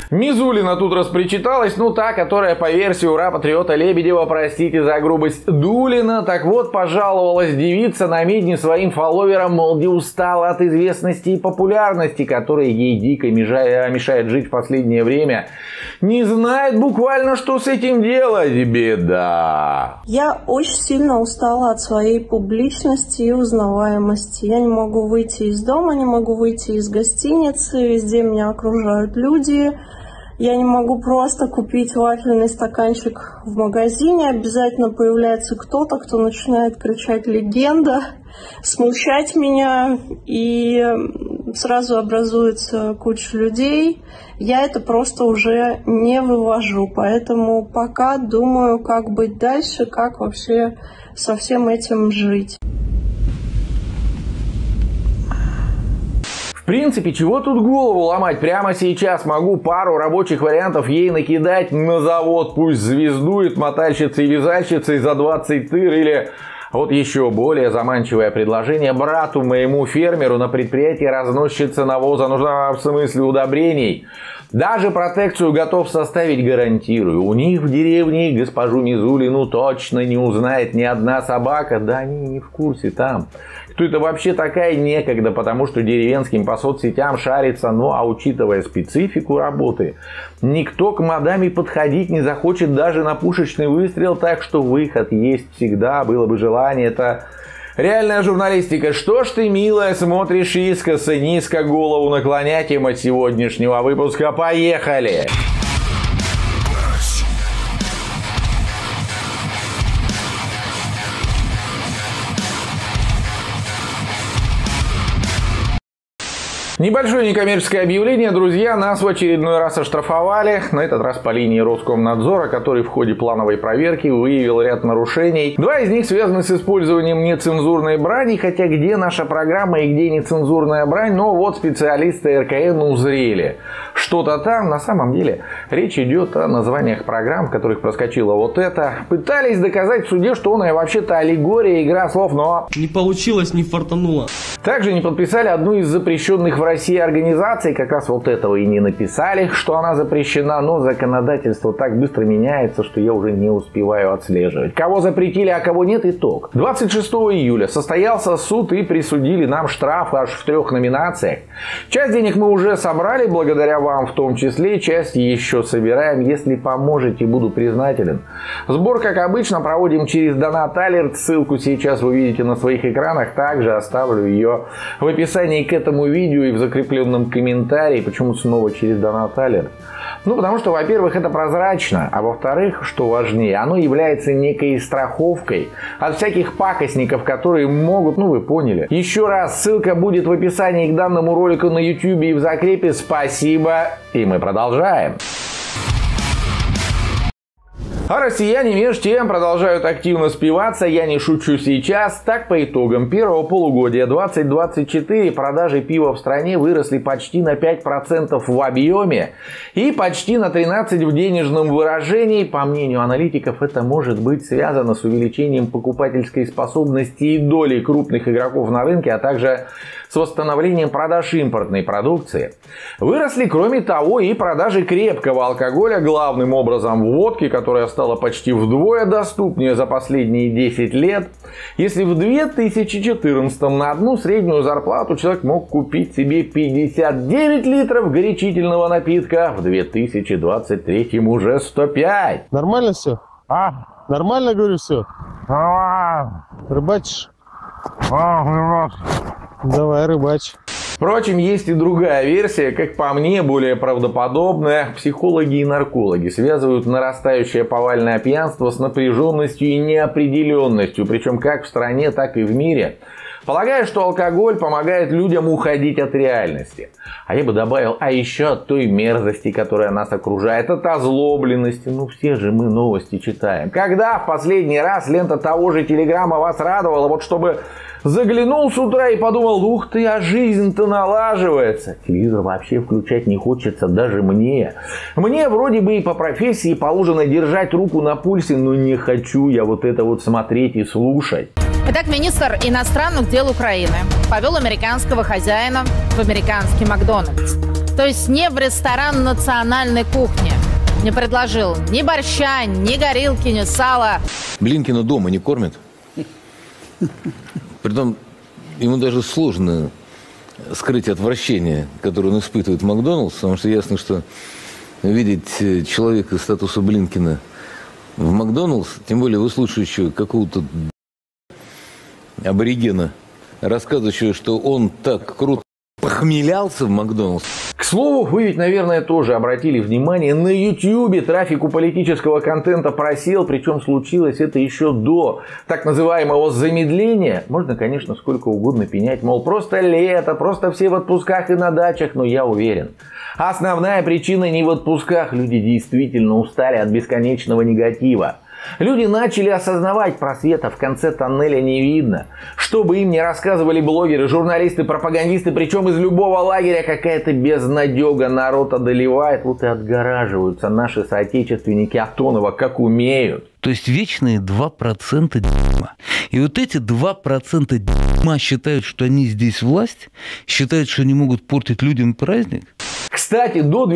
Мизулина тут распричиталась, ну та, которая по версии ура-патриота Лебедева, простите за грубость, Дулина, так вот пожаловалась девица на медне своим фолловерам, мол, где устала от известности и популярности, которая ей дико мешает жить в последнее время. Не знает буквально, что с этим делать, беда. Я очень сильно устала от своей публичности и узнаваемости. Я не могу выйти из дома, не могу выйти из гостиницы, везде меня окружают люди. Я не могу просто купить вафельный стаканчик в магазине. Обязательно появляется кто-то, кто начинает кричать «легенда», смущать меня, и сразу образуется куча людей. Я это просто уже не вывожу, поэтому пока думаю, как быть дальше, как вообще со всем этим жить. В принципе, чего тут голову ломать? Прямо сейчас могу пару рабочих вариантов ей накидать на завод. Пусть звездует мотальщицей и вязальщицей за 20 тыр, или вот еще более заманчивое предложение: брату моему фермеру на предприятии разносчица навоза нужна в смысле удобрений. Даже протекцию готов составить, гарантирую. У них в деревне госпожу Мизулину точно не узнает ни одна собака. Да они не в курсе там, кто это вообще такая, некогда, потому что деревенским по соцсетям шарится. Ну а учитывая специфику работы, никто к мадаме подходить не захочет даже на пушечный выстрел. Так что выход есть всегда, было бы желание. Это реальная журналистика. Что ж ты, милая, смотришь искоса, низко голову наклонять? Тема сегодняшнего выпуска. Поехали! Небольшое некоммерческое объявление, друзья. Нас в очередной раз оштрафовали. На этот раз по линии Роскомнадзора, который в ходе плановой проверки выявил ряд нарушений. Два из них связаны с использованием нецензурной брани. Хотя где наша программа и где нецензурная брань? Но вот специалисты РКН узрели что-то там. На самом деле речь идет о названиях программ, в которых проскочило вот это. Пытались доказать в суде, что она вообще-то аллегория, игра слов, но не получилось, не фартануло. Также не подписали одну из запрещенных в России организаций, как раз вот этого и не написали, что она запрещена, но законодательство так быстро меняется, что я уже не успеваю отслеживать. Кого запретили, а кого нет, итог. 26 июля состоялся суд и присудили нам штраф аж в 3 номинациях. Часть денег мы уже собрали, благодаря вам в том числе, часть еще собираем. Если поможете, буду признателен. Сбор, как обычно, проводим через Donat Alert, ссылку сейчас вы видите на своих экранах, также оставлю ее в описании к этому видео и в закрепленном комментарии. Почему снова через Donat Alert? Ну, потому что, во-первых, это прозрачно, а во-вторых, что важнее, оно является некой страховкой от всяких пакостников, которые могут, ну вы поняли. Еще раз, ссылка будет в описании к данному ролику на YouTube и в закрепе. Спасибо, и мы продолжаем. А россияне между тем продолжают активно спиваться, я не шучу сейчас. Так, по итогам первого полугодия 2024 продажи пива в стране выросли почти на 5% в объеме и почти на 13% в денежном выражении. По мнению аналитиков, это может быть связано с увеличением покупательской способности и доли крупных игроков на рынке, а также с восстановлением продаж импортной продукции. Выросли, кроме того, и продажи крепкого алкоголя, главным образом водки, которая стала почти вдвое доступнее за последние 10 лет. Если в 2014 на одну среднюю зарплату человек мог купить себе 59 литров горячительного напитка, в 2023 уже 105. Нормально все? Нормально, говорю, все? Рыбачишь? Давай, рыбачь. Впрочем, есть и другая версия, как по мне, более правдоподобная. Психологи и наркологи связывают нарастающее повальное пьянство с напряженностью и неопределенностью, причем как в стране, так и в мире. Полагаю, что алкоголь помогает людям уходить от реальности. А я бы добавил, а еще от той мерзости, которая нас окружает, от озлобленности. Ну все же мы новости читаем. Когда в последний раз лента того же Телеграма вас радовала, вот чтобы заглянул с утра и подумал: ух ты, а жизнь-то налаживается. Телевизор вообще включать не хочется даже мне. Мне вроде бы и по профессии положено держать руку на пульсе, но не хочу я вот это вот смотреть и слушать. Итак, министр иностранных дел Украины повел американского хозяина в американский Макдональдс. То есть не в ресторан национальной кухни. Не предложил ни борща, ни горилки, ни сала. Блинкина дома не кормят. Притом ему даже сложно скрыть отвращение, которое он испытывает в Макдоналдс, потому что ясно, что видеть человека статуса Блинкина в Макдоналдс, тем более выслушивающего какого-то аборигена, рассказывающего, что он так круто похмелялся в Макдоналдс. К слову, вы ведь, наверное, тоже обратили внимание, на YouTube трафик у политического контента просел, причем случилось это еще до так называемого замедления. Можно, конечно, сколько угодно пенять, мол, просто лето, просто все в отпусках и на дачах, но я уверен, основная причина не в отпусках, люди действительно устали от бесконечного негатива. Люди начали осознавать, просвета в конце тоннеля не видно. Что бы им ни рассказывали блогеры, журналисты, пропагандисты, причем из любого лагеря, какая-то безнадега народ одолевает. Вот и отгораживаются наши соотечественники Антонова, как умеют. То есть вечные 2% дерьма. И вот эти 2% дерьма считают, что они здесь власть, считают, что они могут портить людям праздник. Кстати, до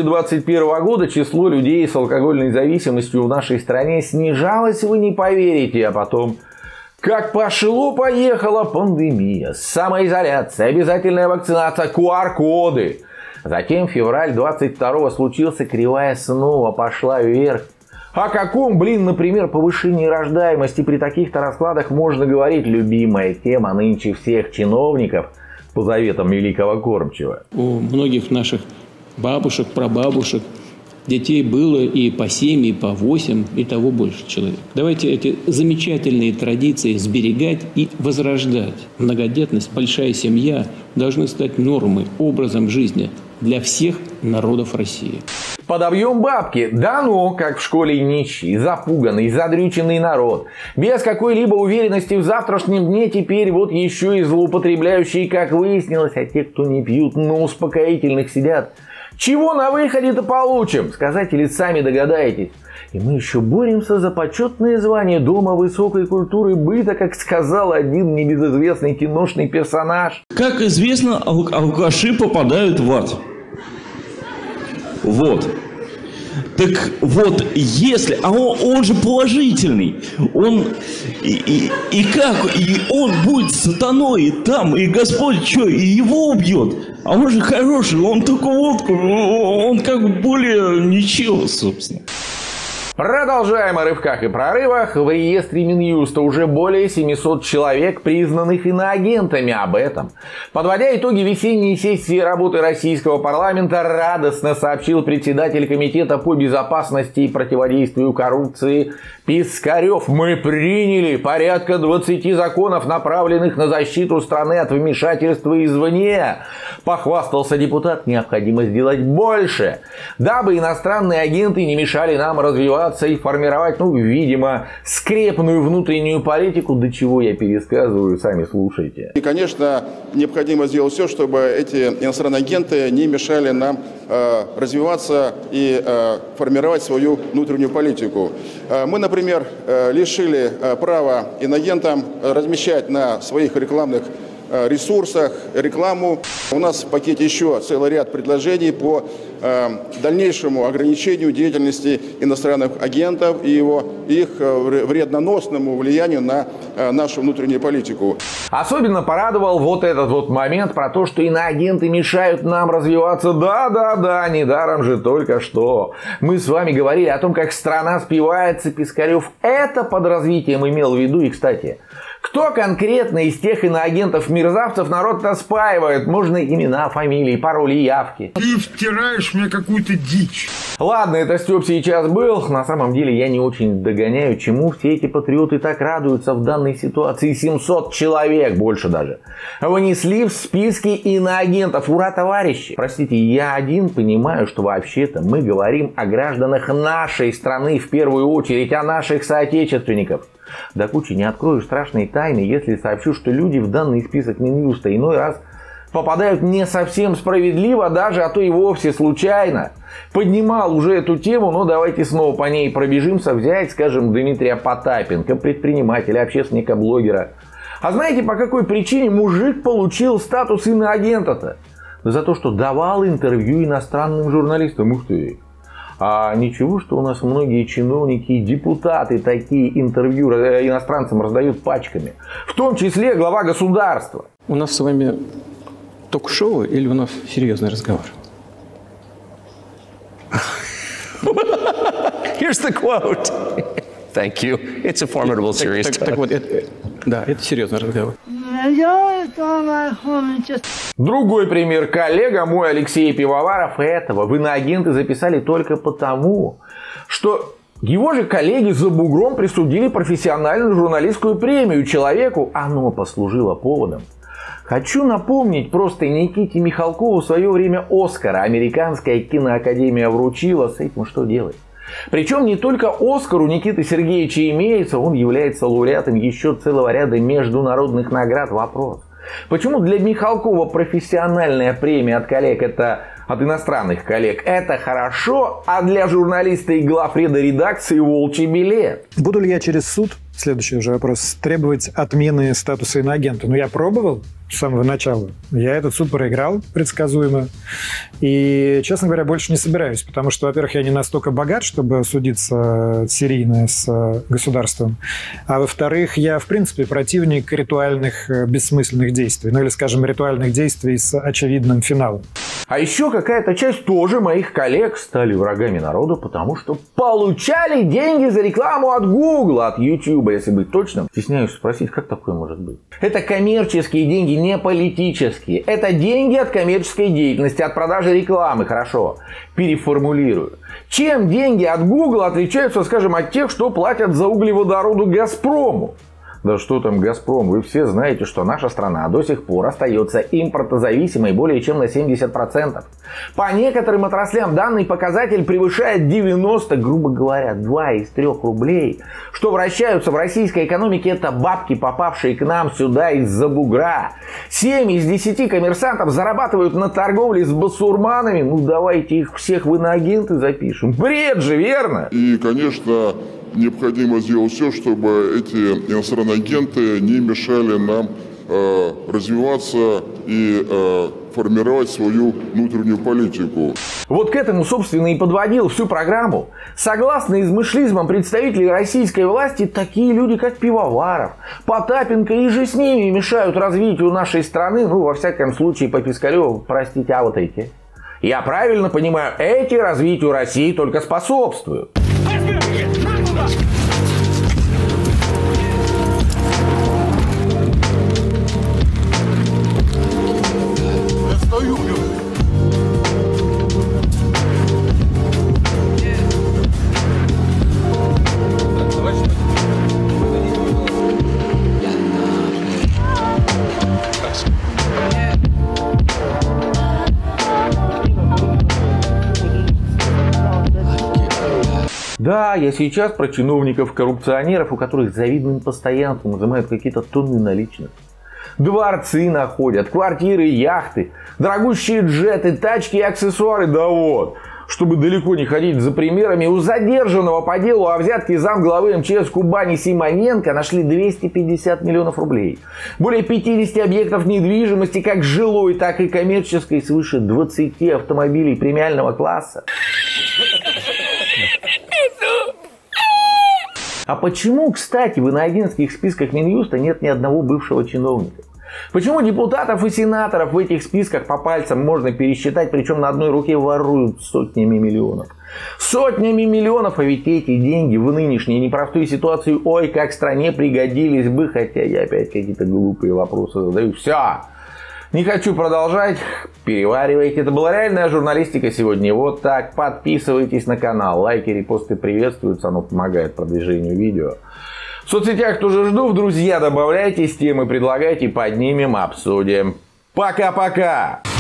2021 года число людей с алкогольной зависимостью в нашей стране снижалось, вы не поверите, а потом, как пошло-поехала пандемия, самоизоляция, обязательная вакцинация, QR-коды. Затем в февраль 22-го случился, кривая снова пошла вверх. О каком, например, повышении рождаемости при таких-то раскладах можно говорить? Любимая тема нынче всех чиновников по заветам великого кормчего. У многих наших бабушек, прабабушек детей было и по 7, и по 8, и того больше человек. Давайте эти замечательные традиции сберегать и возрождать. Многодетность, большая семья должны стать нормой, образом жизни для всех народов России. Подобьем бабки. Да ну, как в школе нищий, запуганный, задрюченный народ. Без какой-либо уверенности в завтрашнем дне теперь вот еще и злоупотребляющие, как выяснилось, а те, кто не пьют, на успокоительных сидят. Чего на выходе-то получим? Сказать или сами догадаетесь. И мы еще боремся за почетное звание Дома высокой культуры быта, как сказал один небезызвестный киношный персонаж. Как известно, алкаши попадают в ад. Вот. Так вот, если... А он же положительный. Он... И как? И он будет сатаной там, и Господь что, и его убьет? А он же хороший, он только водку, он как бы более ничего, собственно. Продолжаем о рывках и прорывах. В реестре Минюста уже более 700 человек, признанных иноагентами. Об этом, подводя итоги весенней сессии работы российского парламента, радостно сообщил председатель комитета по безопасности и противодействию коррупции Пискарев. Мы приняли порядка 20 законов, направленных на защиту страны от вмешательства извне. Похвастался депутат, необходимо сделать больше, дабы иностранные агенты не мешали нам развиваться и формировать, видимо, скрепную внутреннюю политику, до чего я пересказываю, сами слушайте. И, конечно, необходимо сделать все, чтобы эти иностранные агенты не мешали нам развиваться и формировать свою внутреннюю политику. Мы, например, лишили права иноагентам размещать на своих рекламных ресурсах рекламу. У нас в пакете еще целый ряд предложений по дальнейшему ограничению деятельности иностранных агентов и их вредноносному влиянию на нашу внутреннюю политику. Особенно порадовал вот этот момент про то, что иноагенты мешают нам развиваться. Да, недаром же только что мы с вами говорили о том, как страна спивается. Пискарев это под развитием имел в виду. И, кстати, кто конкретно из тех иноагентов-мерзавцев народ-то спаивает? Можно имена, фамилии, пароли, явки. Ты втираешь мне какую-то дичь. Ладно, это Степ сейчас был. На самом деле я не очень догоняю, чему все эти патриоты так радуются в данной ситуации. 700 человек, больше даже, внесли в списки иноагентов. Ура, товарищи! Простите, я один понимаю, что вообще-то мы говорим о гражданах нашей страны в первую очередь, о наших соотечественников. До кучи не открою страшные тайны, если сообщу, что люди в данный список Минюста иной раз попадают не совсем справедливо, даже, а то и вовсе случайно. Поднимал уже эту тему, но давайте снова по ней пробежимся. Взять, скажем, Дмитрия Потапенко, предпринимателя, общественника, блогера. А знаете, по какой причине мужик получил статус иноагента-то? Да за то, что давал интервью иностранным журналистам. Ух ты! А ничего, что у нас многие чиновники и депутаты такие интервью иностранцам раздают пачками. В том числе глава государства. У нас с вами ток-шоу или у нас серьезный разговор? Here's the quote. Thank you. It's a formidable series. Так вот, да, это серьезный разговор. Другой пример. Коллега мой Алексей Пивоваров этого в иноагенты записали только потому, что его же коллеги за бугром присудили профессиональную журналистскую премию человеку. Оно послужило поводом. Хочу напомнить просто Никите Михалкову в свое время Оскара Американская киноакадемия вручила. С этим что делать? Причем не только Оскар у Никиты Сергеевича имеется, он является лауреатом еще целого ряда международных наград. Вопрос: почему для Михалкова профессиональная премия от коллег, от иностранных коллег, это хорошо, а для журналиста и главреда редакции волчий билет? Буду ли я через суд, следующий уже вопрос, требовать отмены статуса иноагента? Ну, я пробовал с самого начала. Я этот суд проиграл предсказуемо. И, честно говоря, больше не собираюсь. Потому что, во-первых, я не настолько богат, чтобы судиться серийно с государством. А во-вторых, я, в принципе, противник ритуальных бессмысленных действий. Ну, или, скажем, ритуальных действий с очевидным финалом. А еще какая-то часть тоже моих коллег стали врагами народа, потому что получали деньги за рекламу от Гугла, от Ютуба, если быть точным. Стесняюсь спросить, как такое может быть? Это коммерческие деньги, не политические. Это деньги от коммерческой деятельности, от продажи рекламы. Хорошо, переформулирую. Чем деньги от Гугла отличаются, скажем, от тех, что платят за углеводороду Газпрому? Да что там Газпром, вы все знаете, что наша страна до сих пор остается импортозависимой более чем на 70%. По некоторым отраслям данный показатель превышает 90, грубо говоря, 2 из 3 рублей. Что вращаются в российской экономике, это бабки, попавшие к нам сюда из-за бугра. 7 из 10 коммерсантов зарабатывают на торговле с басурманами. Ну давайте их всех в иноагенты запишем. Бред же, верно? И, конечно, необходимо сделать все, чтобы эти иностранные агенты не мешали нам развиваться и формировать свою внутреннюю политику. Вот к этому, собственно, и подводил всю программу. Согласно измышлизмам представителей российской власти, такие люди, как Пивоваров, Потапенко и же с ними мешают развитию нашей страны. Ну, во всяком случае, по Пискареву, простите, а вот эти. Я правильно понимаю, эти развитию России только способствуют. Да, я сейчас про чиновников-коррупционеров, у которых завидным постоянством изымают какие-то тонны наличных. Дворцы находят, квартиры, яхты, дорогущие джеты, тачки и аксессуары. Да вот, чтобы далеко не ходить за примерами, у задержанного по делу о взятке замглавы МЧС Кубани Симоненко нашли 250 миллионов рублей. Более 50 объектов недвижимости, как жилой, так и коммерческой, свыше 20 автомобилей премиального класса. А почему, кстати, в иноагентских списках Минюста нет ни одного бывшего чиновника? Почему депутатов и сенаторов в этих списках по пальцам можно пересчитать, причем на одной руке воруют сотнями миллионов? Сотнями миллионов, а ведь эти деньги в нынешней непростой ситуации, ой, как стране пригодились бы, хотя я опять какие-то глупые вопросы задаю. Все! Не хочу продолжать, переваривайте. Это была реальная журналистика сегодня. Вот так. Подписывайтесь на канал. Лайки, репосты приветствуются. Оно помогает продвижению видео. В соцсетях тоже жду. В друзья добавляйтесь, темы предлагайте, поднимем, обсудим. Пока-пока!